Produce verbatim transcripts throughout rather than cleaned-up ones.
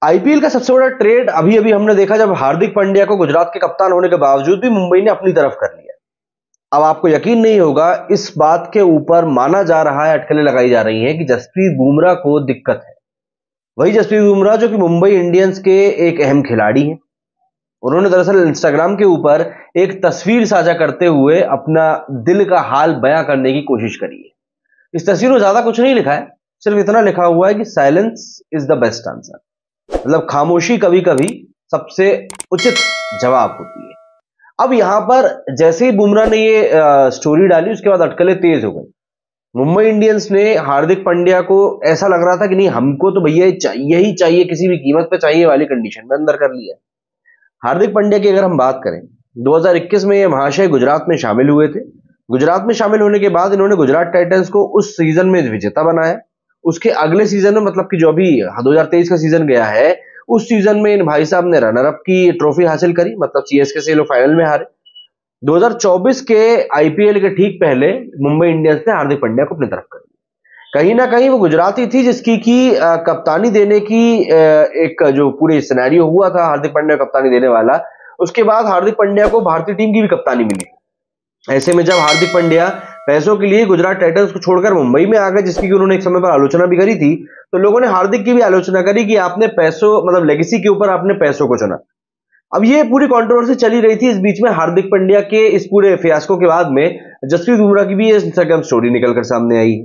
IPL का सबसे बड़ा ट्रेड अभी अभी हमने देखा जब हार्दिक पांड्या को गुजरात के कप्तान होने के बावजूद भी मुंबई ने अपनी तरफ कर लिया। अब आपको यकीन नहीं होगा, इस बात के ऊपर माना जा रहा है, अटकलें लगाई जा रही हैं कि जसप्रीत बुमराह को दिक्कत है। वही जसप्रीत बुमराह जो कि मुंबई इंडियंस के एक अहम खिलाड़ी हैं। उन्होंने दरअसल इंस्टाग्राम के ऊपर एक तस्वीर साझा करते हुए अपना दिल का हाल बयां करने की कोशिश करी है। इस तस्वीर में ज्यादा कुछ नहीं लिखा है, सिर्फ इतना लिखा हुआ है कि silence is the best answer, मतलब खामोशी कभी कभी सबसे उचित जवाब होती है। अब यहां पर जैसे ही बुमराह ने ये स्टोरी डाली, उसके बाद अटकलें तेज हो गई। मुंबई इंडियंस ने हार्दिक पांड्या को ऐसा लग रहा था कि नहीं, हमको तो भैया चाहिए ही चाहिए, किसी भी कीमत पे चाहिए वाली कंडीशन में अंदर कर लिया। हार्दिक पांड्या की अगर हम बात करें, दो हज़ार इक्कीस में ये महाशय गुजरात में शामिल हुए थे। गुजरात में शामिल होने के बाद इन्होंने गुजरात टाइटंस को उस सीजन में विजेता बनाया। उसके अगले सीजन में, मतलब कि जो अभी दो हज़ार तेईस का सीजन गया है, उस सीजन में इन भाई साहब ने रनर अप की ट्रॉफी हासिल करी, मतलब सीएसके से लोग फाइनल में हारे। दो हज़ार चौबीस के आईपीएल के ठीक पहले मुंबई इंडियंस ने हार्दिक पांड्या को अपनी तरफ कर लिया। कहीं ना कहीं वो गुजराती थी जिसकी की कप्तानी देने की एक जो पूरे सिनेरियो हुआ था हार्दिक पांड्या को कप्तानी देने वाला, उसके बाद हार्दिक पांड्या को भारतीय टीम की भी कप्तानी मिली। ऐसे में जब हार्दिक पांड्या पैसों के लिए गुजरात टाइटंस को छोड़कर मुंबई में आ गए, जिसकी उन्होंने एक समय पर आलोचना भी करी थी, तो लोगों ने हार्दिक की भी आलोचना करी कि आपने पैसों, मतलब लेगेसी के ऊपर आपने पैसों को चुना। अब ये पूरी कंट्रोवर्सी चली रही थी। इस बीच में हार्दिक पांड्या के इस पूरे फियास्को के बाद में जसप्रीत बुमराह की भी इंस्टाग्राम स्टोरी निकलकर सामने आई।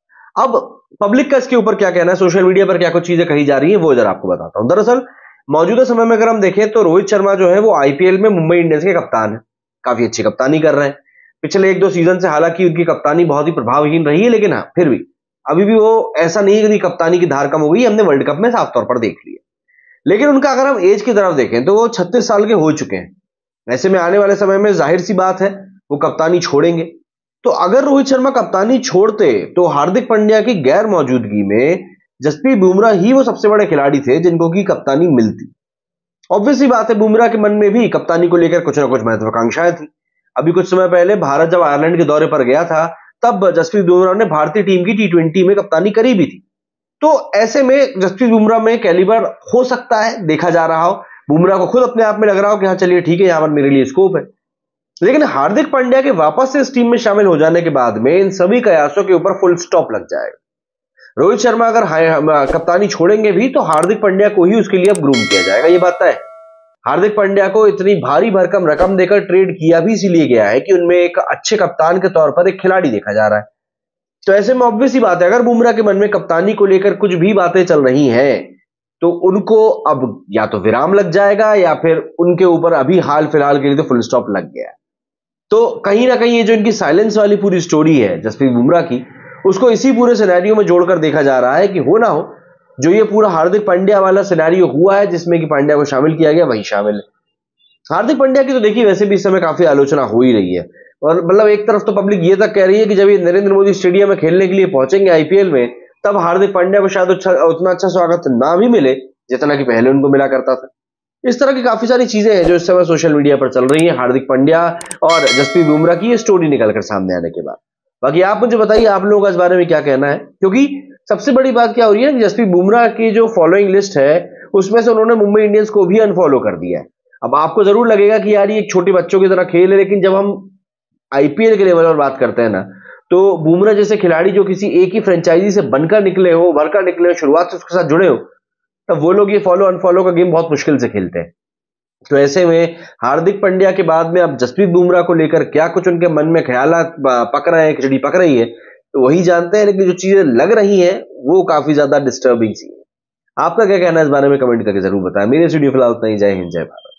अब पब्लिक का इसके ऊपर क्या कहना है, सोशल मीडिया पर क्या कुछ चीजें कही जा रही है, वो जरा आपको बताता हूं। दरअसल मौजूदा समय में अगर हम देखें तो रोहित शर्मा जो है वो आईपीएल में मुंबई इंडियंस के कप्तान है, काफी अच्छी कप्तानी कर रहे हैं। पिछले एक दो सीजन से हालांकि उनकी कप्तानी बहुत ही प्रभावहीन रही है, लेकिन हाँ फिर भी अभी भी वो ऐसा नहीं है कि कप्तानी की धार कम हो गई, हमने वर्ल्ड कप में साफ तौर पर देख लिया। लेकिन उनका अगर हम एज की तरफ देखें तो वो छत्तीस साल के हो चुके हैं। ऐसे में आने वाले समय में जाहिर सी बात है वो कप्तानी छोड़ेंगे। तो अगर रोहित शर्मा कप्तानी छोड़ते तो हार्दिक पांड्या की गैर मौजूदगी में जसप्रीत बुमराह ही वो सबसे बड़े खिलाड़ी थे जिनको की कप्तानी मिलती। ऑब्वियसली बात है, बुमराह के मन में भी कप्तानी को लेकर कुछ ना कुछ महत्वाकांक्षाएं थी। अभी कुछ समय पहले भारत जब आयरलैंड के दौरे पर गया था, तब जसप्रीत बुमराह ने भारतीय टीम की टी ट्वेंटी में कप्तानी करी भी थी। तो ऐसे में जसप्रीत बुमराह में कैलिबर हो सकता है, देखा जा रहा हो, बुमराह को खुद अपने आप में लग रहा हो कि हाँ चलिए ठीक है, यहां पर मेरे लिए स्कोप है। लेकिन हार्दिक पांड्या के वापस से इस टीम में शामिल हो जाने के बाद में इन सभी कयासों के ऊपर फुल स्टॉप लग जाएगा। रोहित शर्मा अगर कप्तानी छोड़ेंगे भी तो हार्दिक पांड्या को ही उसके लिए अब ग्रूम किया जाएगा, ये बात है। हार्दिक पांड्या को इतनी भारी भरकम रकम देकर ट्रेड किया भी इसीलिए गया है कि उनमें एक अच्छे कप्तान के तौर पर एक खिलाड़ी देखा जा रहा है। तो ऐसे में ऑब्वियस ही बात है, अगर बुमराह के मन में कप्तानी को लेकर कुछ भी बातें चल रही हैं तो उनको अब या तो विराम लग जाएगा या फिर उनके ऊपर अभी हाल फिलहाल के लिए तो फुल स्टॉप लग गया है। तो कहीं ना कहीं ये जो इनकी साइलेंस वाली पूरी स्टोरी है जसप्रीत बुमराह की, उसको इसी पूरे सिनेरियो में जोड़कर देखा जा रहा है कि हो ना हो जो ये पूरा हार्दिक पांड्या वाला सिनेरियो हुआ है जिसमें कि पांड्या को शामिल किया गया, वही शामिल है। हार्दिक पांड्या की तो देखिए वैसे भी इस समय काफी आलोचना हो ही रही है, और मतलब एक तरफ तो पब्लिक ये तक कह रही है कि जब ये नरेंद्र मोदी स्टेडियम में खेलने के लिए पहुंचेंगे आईपीएल में, तब हार्दिक पांड्या को शायद उतना अच्छा स्वागत ना भी मिले जितना कि पहले उनको मिला करता था। इस तरह की काफी सारी चीजें हैं जो इस समय सोशल मीडिया पर चल रही हैं हार्दिक पांड्या और जसप्रीत बुमराह की ये स्टोरी निकलकर सामने आने के बाद। बाकी आप मुझे बताइए आप लोगों का इस बारे में क्या कहना है, क्योंकि सबसे बड़ी बात क्या हो रही है, जसप्रीत बुमराह की जो फॉलोइंग लिस्ट है उसमें से उन्होंने मुंबई इंडियंस को भी अनफॉलो कर दिया है। अब आपको जरूर लगेगा कि यार ये एक छोटे बच्चों की तरह खेल है, लेकिन जब हम आईपीएल के लेवल पर बात करते हैं ना, तो बुमराह जैसे खिलाड़ी जो किसी एक ही फ्रेंचाइजी से बनकर निकले हो, भरकर निकले हो, शुरुआत से उसके साथ जुड़े हो, तब वो लोग ये फॉलो अनफॉलो का गेम बहुत मुश्किल से खेलते हैं। तो ऐसे में हार्दिक पांड्या के बाद में अब जसप्रीत बुमराह को लेकर क्या कुछ उनके मन में ख्यालात पक रहे हैं, खिचड़ी पक रही है, तो वही जानते हैं। लेकिन जो चीजें लग रही हैं वो काफी ज्यादा डिस्टर्बिंग सी है। आपका क्या कहना है इस बारे में कमेंट करके जरूर बताएं। मेरे वीडियो फिलहाल उतना ही। जय हिंद, जय भारत।